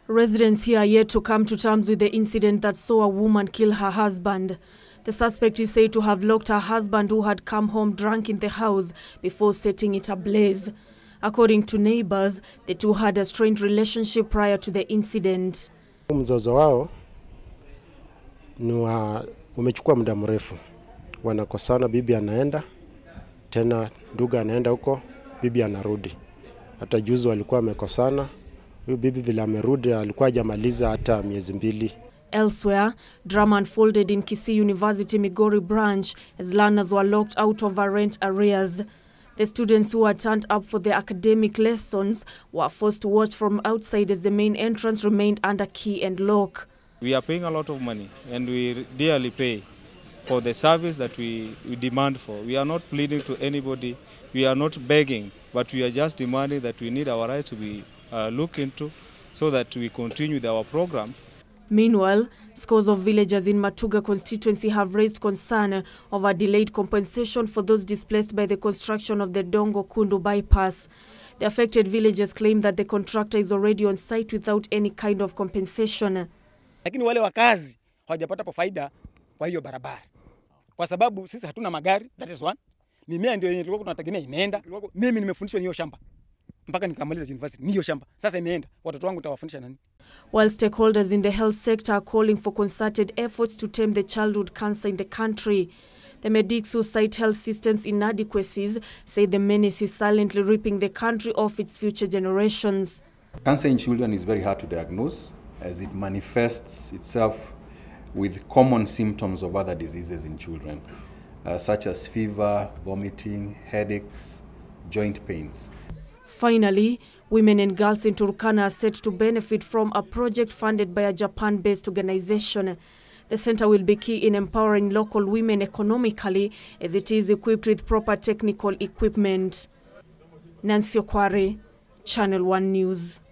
Residents here are yet to come to terms with the incident that saw a woman kill her husband. The suspect is said to have locked her husband, who had come home drunk, in the house before setting it ablaze. According to neighbors, the two had a strained relationship prior to the incident. Mzozo wao umechukua muda mrefu. Wanakosana, bibi anaenda, tena ndugu anaenda huko, bibi anarudi. Hata juzi walikuwa wamekosana. Huyu bibi vile amerudi alikuwa hajamaliza hata miezi 2. Elsewhere, drama unfolded in Kisii University Migori branch as learners were locked out of rent arrears. The students who had turned up for their academic lessons were forced to watch from outside as the main entrance remained under key and lock. We are paying a lot of money and we dearly pay for the service that we demand for. We are not pleading to anybody, we are not begging, but we are just demanding that we need our rights to be looked into so that we continue with our program. Meanwhile, scores of villagers in Matuga constituency have raised concern over delayed compensation for those displaced by the construction of the Dongo Kundu bypass. The affected villagers claim that the contractor is already on site without any kind of compensation. Lakini wale wakazi hawajapata faida kwa hiyo barabara. Kwa sababu sisi hatuna magari, that is one. Mimea ndio yenye tulikuwa tunategemea imeenda. Mimi nimefundishwa hiyo shamba mpaka nikamaliza university niyo shamba. Sasa imeenda. Watoto wangu tawafundisha nani? While stakeholders in the health sector are calling for concerted efforts to tame the childhood cancer in the country, the medics who cite health systems inadequacies say the menace is silently ripping the country of its future generations. Cancer in children is very hard to diagnose as it manifests itself with common symptoms of other diseases in children, such as fever, vomiting, headaches, joint pains. Finally, women and girls in Turkana are set to benefit from a project funded by a Japan-based organization. The center will be key in empowering local women economically as it is equipped with proper technical equipment. Nancy Okware, Channel 1 News.